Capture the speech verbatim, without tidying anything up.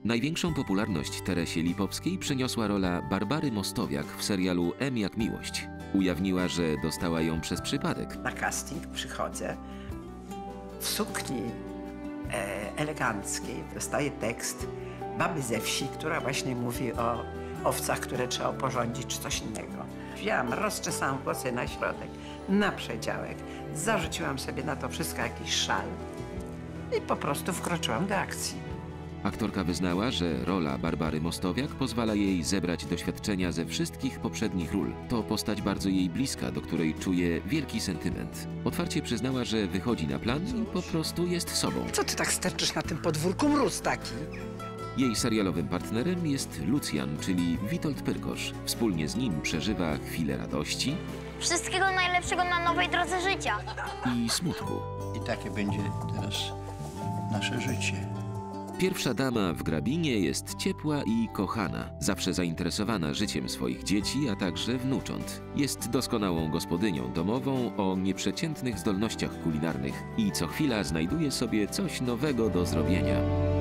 Największą popularność Teresie Lipowskiej przyniosła rola Barbary Mostowiak w serialu M jak miłość. Ujawniła, że dostała ją przez przypadek. Na casting przychodzę w sukni e, eleganckiej, dostaję tekst baby ze wsi, która właśnie mówi o owcach, które trzeba porządzić, czy coś innego. Wzięłam, rozczesałam włosy na środek, na przedziałek, zarzuciłam sobie na to wszystko jakiś szal i po prostu wkroczyłam do akcji. Aktorka wyznała, że rola Barbary Mostowiak pozwala jej zebrać doświadczenia ze wszystkich poprzednich ról. To postać bardzo jej bliska, do której czuje wielki sentyment. Otwarcie przyznała, że wychodzi na plan i po prostu jest sobą. Co ty tak sterczysz na tym podwórku, mróz taki? Jej serialowym partnerem jest Lucjan, czyli Witold Pyrkosz. Wspólnie z nim przeżywa chwile radości. Wszystkiego najlepszego na nowej drodze życia. I smutku. I takie będzie teraz nasze życie. Pierwsza dama w Grabinie jest ciepła i kochana, zawsze zainteresowana życiem swoich dzieci, a także wnucząt. Jest doskonałą gospodynią domową o nieprzeciętnych zdolnościach kulinarnych i co chwila znajduje sobie coś nowego do zrobienia.